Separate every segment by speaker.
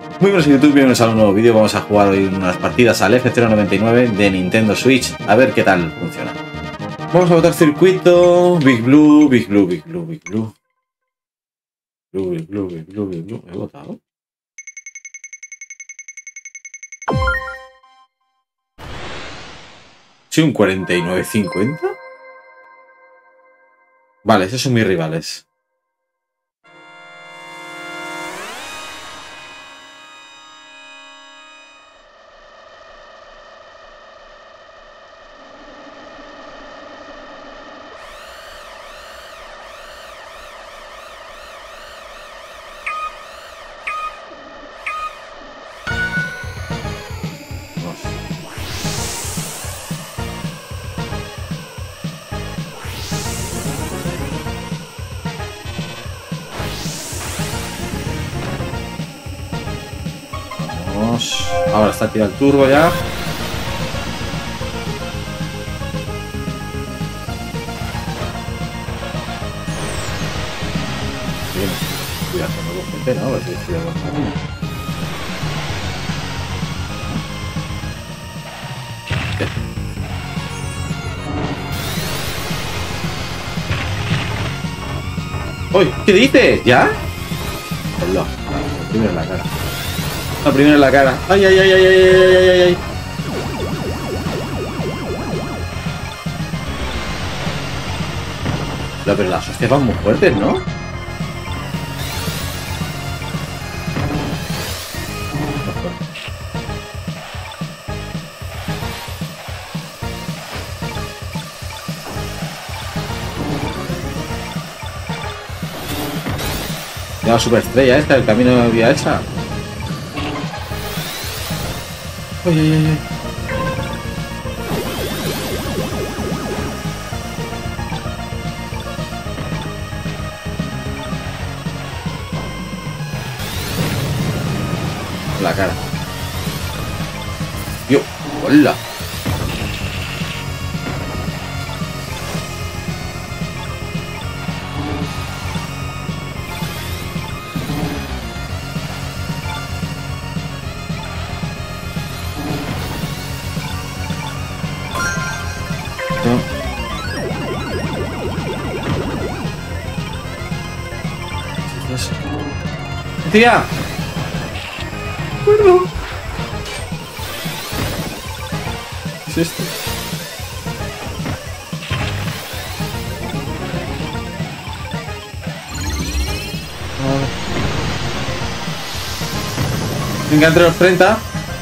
Speaker 1: Muy buenos YouTube, bienvenidos a un nuevo vídeo. Vamos a jugar hoy unas partidas al F099 de Nintendo Switch. A ver qué tal funciona. Vamos a votar circuito. Big Blue, Big Blue, Big Blue, Big Blue. Big Blue, Big Blue, Big Blue. ¿He votado? Sí, un 49-50. Vale, esos son mis rivales. Ahora está tirado el turbo ya. Bien, cuidado con el gente, ¿no? A ver si estoy avanzando. ¡Uy! ¿Qué dices? ¿Ya? Hola, primero en la cara. La primera en la cara. ¡Ay, ay, ay, ay, ay, ay, ay, ay! No, pero las hostias van muy fuertes, ¿no? La superestrella esta, el camino de vía esa. Ay, ay, ay, ay. La cara. Yo, hola. ¡Tía! Bueno. ¿Qué es esto? Venga, entre los 30.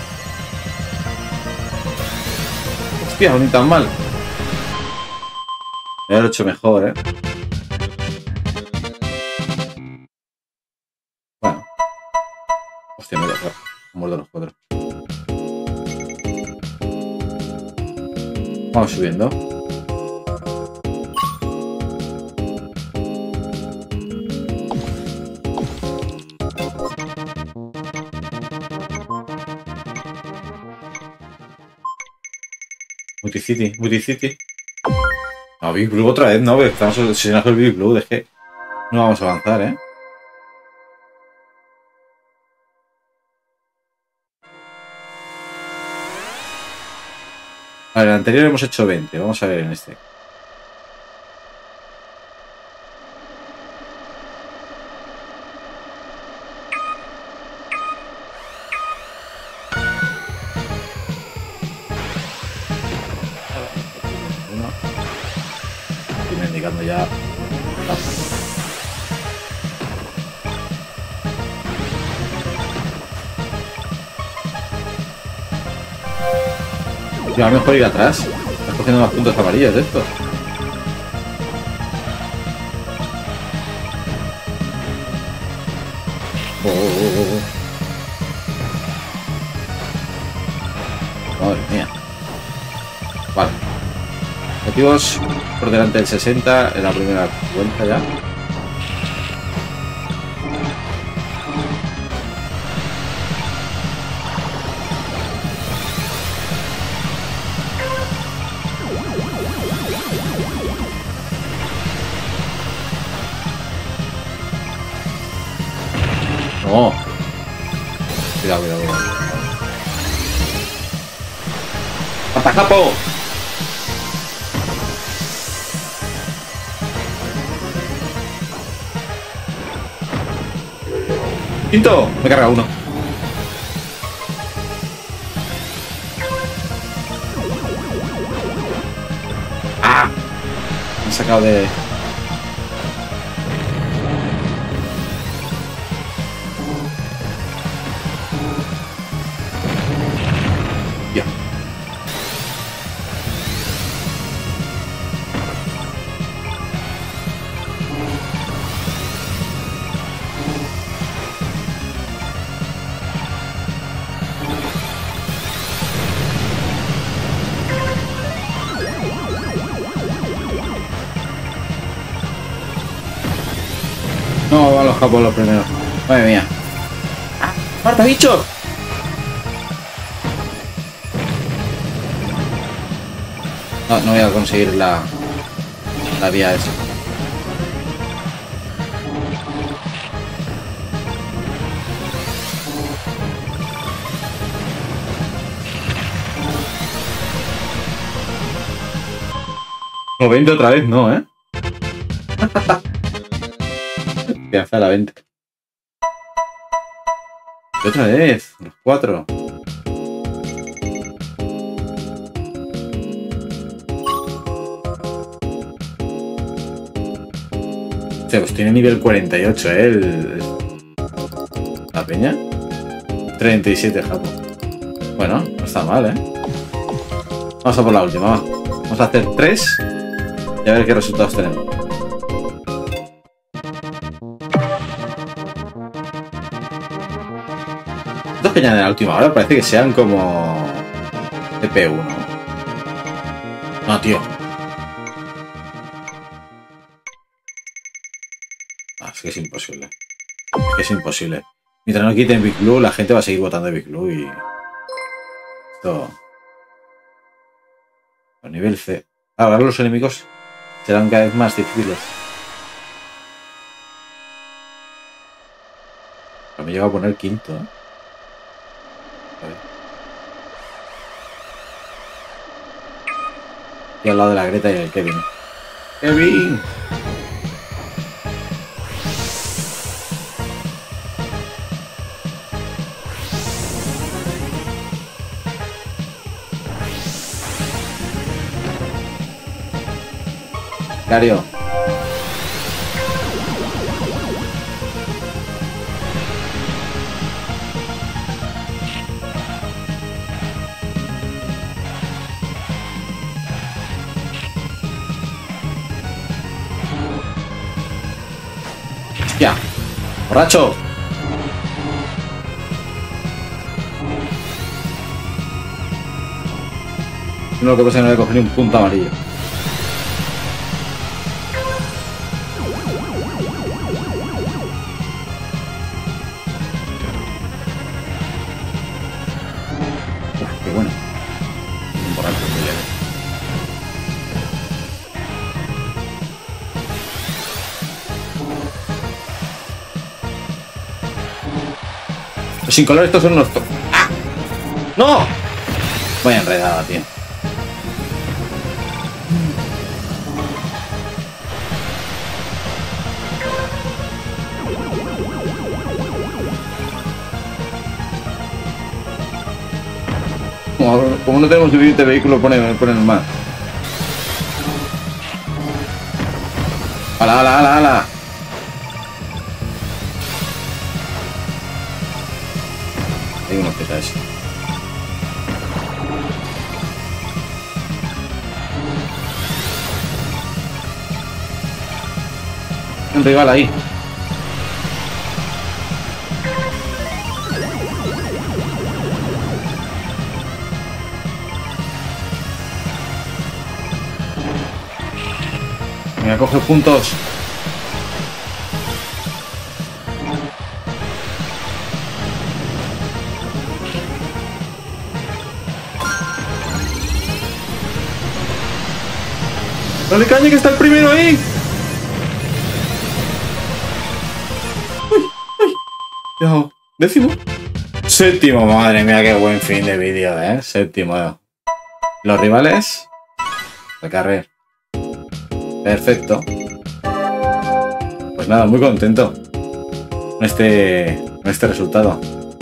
Speaker 1: Hostia, no ni tan mal. Me lo he hecho mejor, ¿eh? Bueno. Hostia, mira, muerdo los 4. Vamos subiendo. Multicity, Multicity. No, Big Blue otra vez, no, estamos obsesionados con el Big Blue, es que no vamos a avanzar, ¿eh? A ver, en el anterior hemos hecho 20, vamos a ver en este. Estoy indicando ya. Ya, mejor ir atrás. Estás cogiendo más puntos amarillos de esto. Madre mía. Vale. Objetivos por delante del 60 en la primera vuelta ya. No. Cuidado, cuidado, cuidado. ¡Patacapo! ¡Quinto! Me carga uno. ¡Ah! Me he sacado de... Ya. No, van los capos los primeros. Madre mía. ¡Ah! ¡Marta, bicho! No, no voy a conseguir la vía esa. Como 20 otra vez, no, ¿eh? Que hace a la 20. Y otra vez, los 4. Hostia, pues tiene nivel 48, ¿eh? La peña. 37, Japón. Bueno, no está mal, ¿eh? Vamos a por la última, va. Vamos a hacer 3 y a ver qué resultados tenemos. Estos que añaden a la última hora parece que sean como TP1. No, tío. Ah, es que es imposible. Es que es imposible. Mientras no quiten Big Blue, la gente va a seguir votando Big Blue y... Esto... A nivel C. Ahora los enemigos serán cada vez más difíciles. Me he llegado a poner quinto, ¿eh? A ver. Y al lado de la Greta y el Kevin. ¡Kevin! Cario. ¡Hostia! ¡Borracho! No, lo que pasa es que no le cogí ni un punto amarillo. Uf, qué bueno. Un borracho muy leve. Los sin color estos son unos... ¡Ah! ¡No! Vaya enredada, tío. Como no tenemos suficiente vehículo, ponen más. ¡Hala, hala, hala, hala! Hay unos que eso. Un rival ahí. Venga, coge puntos. ¡Dale caña que está el primero ahí! ¡Uy! ¡Uy! ¡Cuidado! ¡Décimo! Séptimo, madre mía, qué buen fin de vídeo, ¿eh? Séptimo. Los rivales. Recarrer. Perfecto. Pues nada, muy contento con este resultado.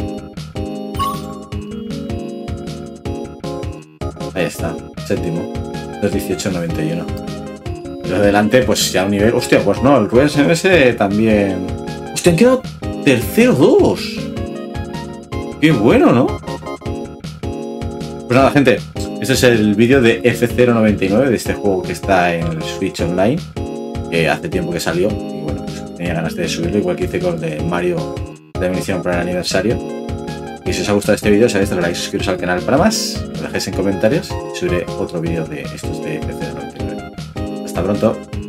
Speaker 1: Ahí está, séptimo. 2.18.91. Y los de delante, pues ya un nivel. Hostia, pues no, el Rubens MS también. Hostia, han quedado tercero 2. Qué bueno, ¿no? Pues nada, gente. Este es el vídeo de F099, de este juego que está en el Switch Online. Que hace tiempo que salió. Y bueno, pues tenía ganas de subirlo, igual que hice con el de Mario de munición para el aniversario. Y si os ha gustado este vídeo, sabéis darle like, suscribiros al canal para más. Lo dejéis en comentarios y subiré otro vídeo de estos de F099. Hasta pronto.